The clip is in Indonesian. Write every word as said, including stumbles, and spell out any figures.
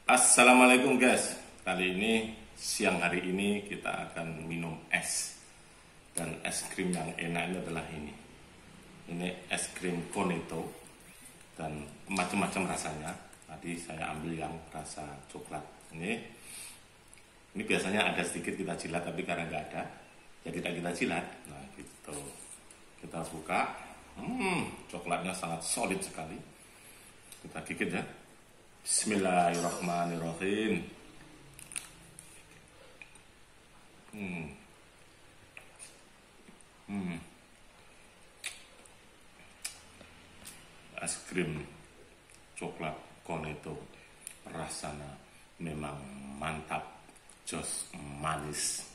Assalamualaikum guys. Kali ini siang hari ini kita akan minum es. Dan es krim yang enak ini adalah ini. Ini es krim Cornetto dan macam-macam rasanya. Tadi saya ambil yang rasa coklat. Ini ini biasanya ada sedikit kita jilat, tapi karena nggak ada ya tidak kita jilat. Nah gitu. Kita buka. Hmm, coklatnya sangat solid sekali. Kita gigit ya. Bismillahirrahmanirrahim. Hmm. Hmm. Es krim coklat Cornetto rasanya memang mantap, jos manis.